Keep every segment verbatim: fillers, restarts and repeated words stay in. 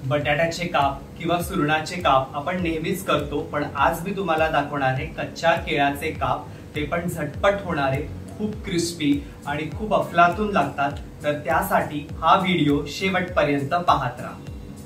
बटाट्याचे काप किंवा सुरणाचे काप आपण नेहमीच करतो, पण आज मी तुम्हाला दाखवणार आहे कच्च्या केळ्याचे काप, ते पण झटपट होणारे, खूप क्रिस्पी आणि खूप अफलातून लागतात। तर त्यासाठी हा व्हिडिओ शेवटपर्यंत पाहत राहा।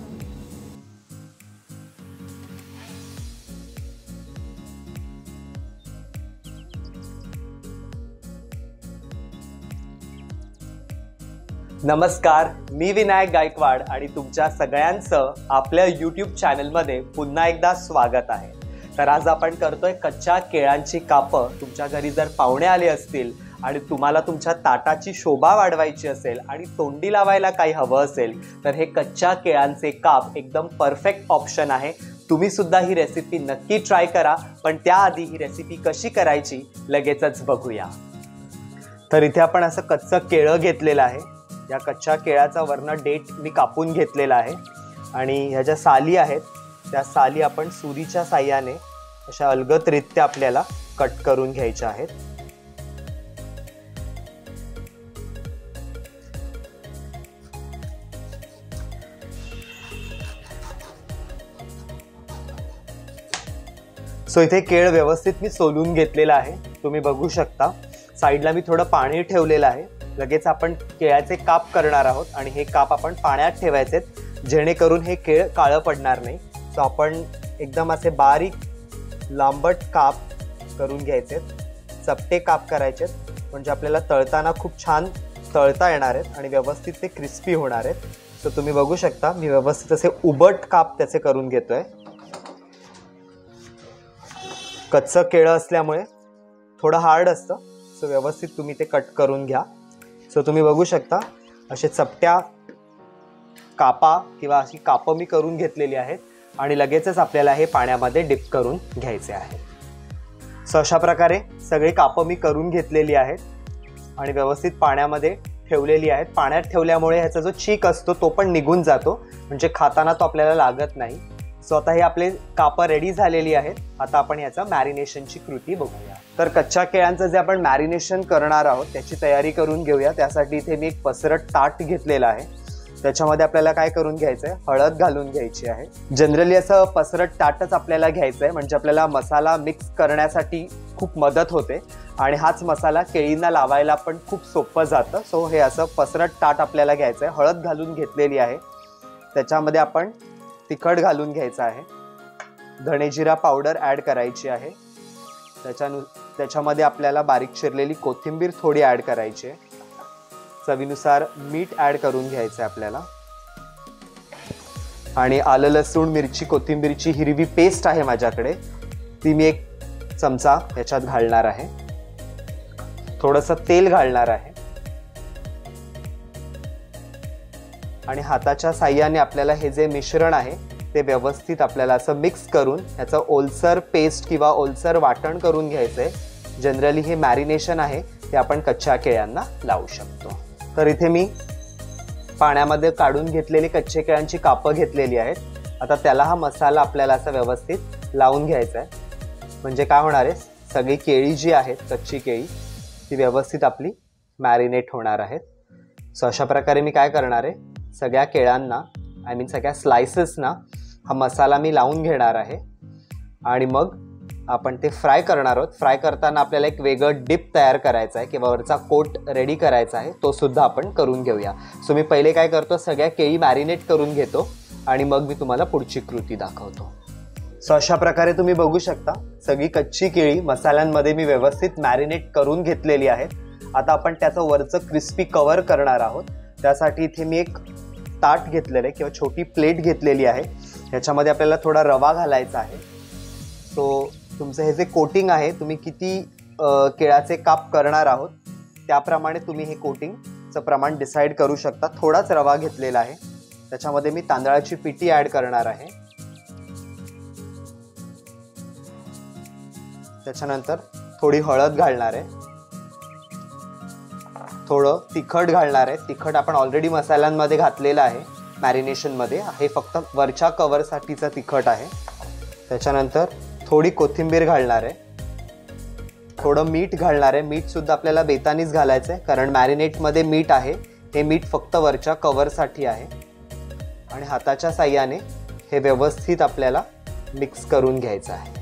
नमस्कार, मी विनायक गायकवाड आणि तुमच्या सगळ्यांचं आपल्या यूट्यूब चॅनलमध्ये पुन्हा एकदा स्वागत आहे। तर आज आपण करतोय कच्च्या केळ्यांची कापं। तुमच्या घरी जर पाहुणे आले असतील आणि तुम्हाला तुमच्या ताटाची शोभा वाढवायची असेल आणि तोंडी लावायला काही हवं असेल तर हे कच्च्या केळ्यांचे काप एकदम परफेक्ट ऑप्शन आहे। तुम्ही सुद्धा ही रेसिपी नक्की ट्राय करा, पण त्याआधी ही रेसिपी कशी करायची लगेचच बघूया। तर इथे आपण असं कच्चं केळं घेतलेलं आहे। या कच्च्या केळ्याचा वरनं डेट मी कापून घेतलेला आहे आणि ह्या ज्या साली आहेत त्या साली आपण सुरीच्या साहाय्याने अशा अलगदरीत्या आपल्याला कट करून घ्यायच्या आहेत। सो इथे केळ व्यवस्थित मी सोलून घेतलेला आहे, तुम्ही बघू शकता। साईडला मी थोडं पाणी ठेवलेलं आहे। लगेच आपण केळ्याचे काप करणार आहोत आणि हे काप आपण पाण्यात ठेवायचे जेणेकरून हे केळ काळं पडणार नाही। सो आपण एकदम असे बारीक लांबट काप करून घ्यायचे, चपटे काप करायचे, म्हणजे आपल्याला तळताना खूप छान तळता येणार आहेत आणि व्यवस्थित ते क्रिस्पी होणार आहेत। सो तुम्ही बघू शकता मी व्यवस्थित असे उबट काप त्याचे करून घेतोय। कच्चं केळं असल्यामुळे थोडं हार्ड असतं, सो व्यवस्थित तुम्ही ते कट करून घ्या। सो तुम्ही बघू शकता असे चपट्या कापा किंवा अशी कापं मी करून घेतलेली आहेत आणि लगेचच आपल्याला हे पाण्यामध्ये डिप करून घ्यायचे आहे। सो अशा प्रकारे सगळी कापं मी करून घेतलेली आहेत आणि व्यवस्थित पाण्यामध्ये ठेवलेली आहेत। पाण्यात ठेवल्यामुळे ह्याचा जो चीक असतो तो पण निघून जातो, म्हणजे खाताना तो आपल्याला लागत नाही। सो आता हे आपले कापं रेडी झालेली आहेत। आता आपण याचा मॅरिनेशनची कृती बघूया। तर कच्च्या केळ्यांचं जे आपण मॅरिनेशन करणार आहोत त्याची तयारी करून घेऊया। त्यासाठी इथे मी एक पसरट ताट घेतलेलं आहे, त्याच्यामध्ये आपल्याला काय करून घ्यायचं आहे, हळद घालून घ्यायची आहे। जनरली असं पसरट ताटच आपल्याला घ्यायचं आहे, म्हणजे आपल्याला मसाला मिक्स करण्यासाठी खूप मदत होते आणि हाच मसाला केळींना लावायला पण खूप सोपं जातं। सो हे असं पसरट ताट आपल्याला घ्यायचं आहे। हळद घालून घेतलेली आहे, त्याच्यामध्ये आपण तिखट घालून घ्यायचं आहे, धणेजिरा पावडर ॲड करायची आहे, त्याच्यानु त्याच्यामध्ये आपल्याला बारीक चिरलेली कोथिंबीर थोडी ॲड करायची आहे, चवीनुसार मीठ ॲड करून घ्यायचं आहे आपल्याला, आणि आलं लसूण मिरची कोथिंबीरची हिरवी पेस्ट आहे माझ्याकडे, ती मी एक चमचा याच्यात घालणार आहे। थोडंसं तेल घालणार आहे आणि हाताच्या साहाय्याने आपल्याला हे जे मिश्रण आहे ते व्यवस्थित आपल्याला असं मिक्स करून ह्याचं ओलसर पेस्ट किंवा ओलसर वाटण करून घ्यायचंय। जनरली हे मॅरिनेशन आहे ते आपण कच्च्या केळ्यांना लावू शकतो। तर इथे मी पाण्यामध्ये काढून घेतलेली कच्चे केळ्यांची कापं घेतलेली आहेत। आता त्याला हा मसाला आपल्याला असं व्यवस्थित लावून घ्यायचा आहे, म्हणजे काय होणार आहे, सगळी केळी जी आहेत कच्ची केळी ती व्यवस्थित आपली मॅरिनेट होणार आहेत। सो अशा प्रकारे मी काय करणार आहे, सगळ्या केळ्यांना आय मीन सगळ्या स्लायसेसना हा मसाला मी लावून घेणार आहे आणि मग आपण ते फ्राय करणार आहोत। फ्राय करताना आपल्याला एक वेगळं डिप तयार करायचा आहे किंवा वरचा कोट रेडी करायचा आहे, तो सुद्धा आपण करून घेऊया। सो मी पहिले काय करतो, सगळ्या केळी मॅरिनेट करून घेतो आणि मग मी तुम्हाला पुढची कृती दाखवतो। सो अशा प्रकारे तुम्ही बघू शकता सगळी कच्ची केळी मसाल्यांमध्ये मी व्यवस्थित मॅरिनेट करून घेतलेली आहेत। आता आपण त्याचं वरचं क्रिस्पी कव्हर करणार आहोत। त्यासाठी इथे मी एक ताट घेतलेलं आहे किंवा छोटी प्लेट घेतलेली आहे, ह्याच्यामध्ये आपल्याला थोडा रवा घालायचा आहे। सो तुमचं हे जे कोटिंग आहे, तुम्ही किती केळ्याचे काप करणार आहोत त्याप्रमाणे तुम्ही हे कोटिंगचं प्रमाण डिसाईड करू शकता। थोडाच रवा घेतलेला आहे, त्याच्यामध्ये मी तांदळाची पिठी ॲड करणार आहे, त्याच्यानंतर थोडी हळद घालणार आहे, थोडं तिखट घालणार आहे। तिखट आपण ऑलरेडी मसाल्यांमध्ये घातलेलं आहे मॅरिनेशनमध्ये, हे फक्त वरच्या कव्हरसाठीचं तिखट आहे। त्याच्यानंतर थोडी कोथिंबीर घालणार आहे, थोडं मीठ घालणार आहे। मीठ सुद्धा आपल्याला बेतानीच घालायचं आहे, कारण मॅरिनेटमध्ये मीठ आहे, हे मीठ फक्त वरच्या कव्हरसाठी आहे। आणि हाताच्या साहाय्याने हे व्यवस्थित आपल्याला मिक्स करून घ्यायचं आहे।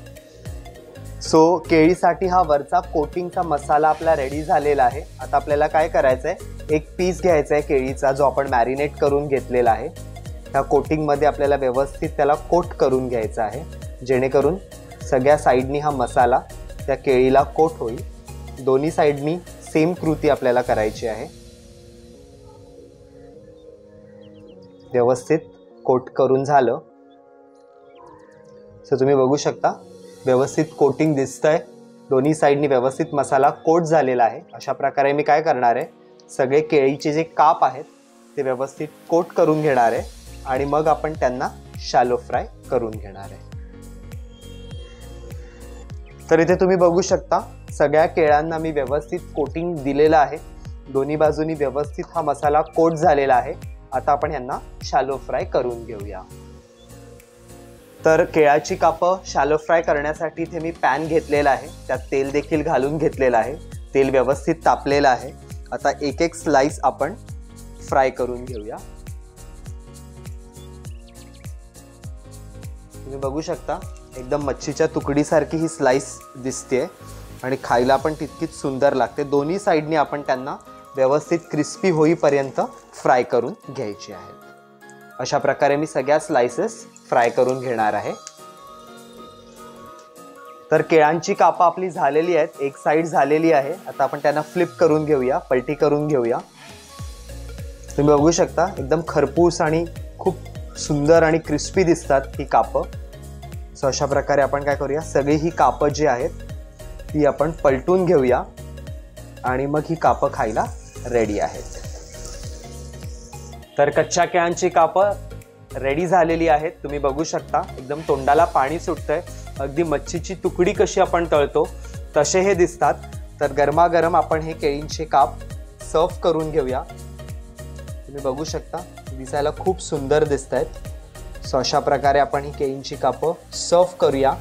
सो केळीसाठी हा वरचा कोटिंगचा मसाला आपला रेडी झालेला आहे। आता आपल्याला काय करायचं आहे, एक पीस घ्यायचा आहे केळीचा जो आपण मॅरिनेट करून घेतलेला आहे। त्या कोटिंग मध्ये आपल्याला व्यवस्थित त्याला कोट करून घ्यायचा आहे, जेणेकरून सगळ्या साइडनी हा मसाला त्या केळीला कोट होईल। दोन्ही साइडनी सेम कृती आपल्याला करायची आहे। व्यवस्थित कोट करून झालं। सो तुम्ही बघू शकता व्यवस्थित कोटिंग दिसतंय, दोन्ही साइडनी व्यवस्थित मसाला कोट झालेला आहे। अशा प्रकारे मी काय करणार आहे, सगळे केळीचे जे काप आहेत ते व्यवस्थित कोट करून घेणार आहे आणि मग आपण त्यांना शॅलो फ्राय करून घेणार आहे। तर इथे तुम्ही बघू शकता सगळ्या केळ्यांना मी व्यवस्थित कोटिंग दिलेलं आहे। दोन्ही बाजूनी व्यवस्थित हा मसाला कोट झालेला आहे। आता आपण यांना शॅलो फ्राय करून घेऊया। तर केळाची कापं शॅलो फ्राय करण्यासाठी इथे मी पॅन घेतलेला आहे, त्यात तेल देखील घालून घेतलेलं आहे। तेल व्यवस्थित तापलेलं आहे। आता एक एक स्लाइस आपण फ्राय करून घेऊया। तुम्ही बघू शकता एकदम मच्छीच्या तुकडीसारखी ही स्लाइस दिसते आणि खायला पण तितकीच सुंदर लागते। दोन्ही साइडनी आपण त्यांना व्यवस्थित क्रिस्पी होईपर्यंत फ्राय करून घ्यायची आहेत। अशा प्रकारे मी सगळ्या स्लाइसेस फ्राय करून घेणार आहे। तर केळांची कापं आपली झालेली आहेत, एक साइड झालेली आहे। आता आपण त्यांना फ्लिप करून घेऊया, पलटी करून घेऊया। तुम्ही बघू शकता एकदम खरपूस आणि खूप सुंदर आणि क्रिस्पी दिसतात ही कापं। सो अशा प्रकारे आपण काय करूया, सगळी ही कापं जी आहेत ती आपण पलटून घेऊया आणि मग ही कापं खायला रेडी आहेत। तर कच्च्या केळांची कापं रेडी झालेली आहेत। तुम्ही बघू शकता एकदम तोंडाला पाणी सुटतंय, अगदी मच्छीची तुकडी कशी आपण तळतो तसे हे दिसतात। तर गरमागरम आपण हे केळींचे काप सर्व करून घेऊया। तुम्ही बघू शकता दिसायला खूप सुंदर दिसतायत। सो अशा प्रकारे आपण ही केळींची कापं सर्व करूया।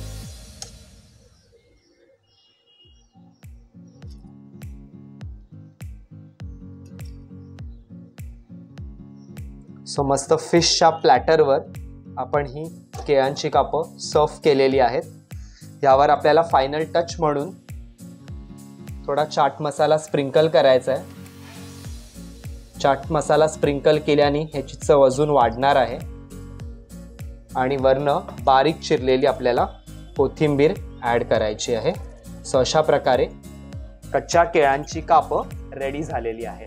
सो मस्त फिशच्या प्लॅटरवर आपण ही केळांची कापं सर्व केलेली आहेत। यावर आपल्याला फायनल टच म्हणून थोडा चाट मसाला स्प्रिंकल करायचा आहे। चाट मसाला स्प्रिंकल केल्याने ह्याची चव अजून वाढणार आहे आणि वरनं बारीक चिरलेली आपल्याला कोथिंबीर ॲड करायची आहे। सो अशा प्रकारे कच्च्या केळांची कापं रेडी झालेली आहेत।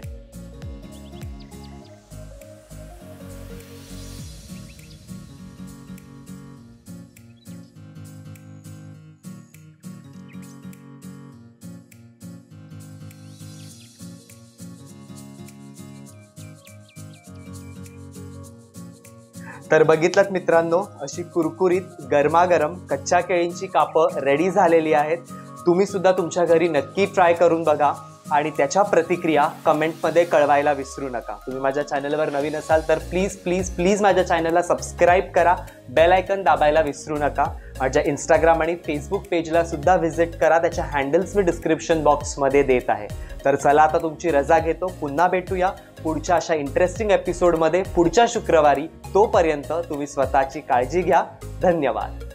तर बघितलं मित्रांनो, अशी कुरकुरीत गरमागरम कच्च्या केळींची कापं रेडी झालेली आहेत। तुम्ही सुद्धा तुमच्या घरी नक्की ट्राय करून बघा आणि त्याच्या प्रतिक्रिया कमेंटमध्ये कळवायला विसरू नका। तुम्ही माझ्या चॅनलवर नवीन असाल तर प्लीज प्लीज प्लीज माझ्या चॅनलला सबस्क्राईब करा, बेल आयकन दाबायला विसरू नका। माझ्या इंस्टाग्राम आणि फेसबुक पेजला सुद्धा व्हिजिट करा, त्याच्या हँडल्स मी डिस्क्रिप्शन बॉक्समध्ये देत आहे। तर चला आता तुमची रजा घेतो, पुन्हा भेटूया पुढच्या अशा इंटरेस्टिंग एपिसोडमध्ये पुढच्या शुक्रवारी। तोपर्यंत तुम्ही स्वतःची काळजी घ्या। धन्यवाद।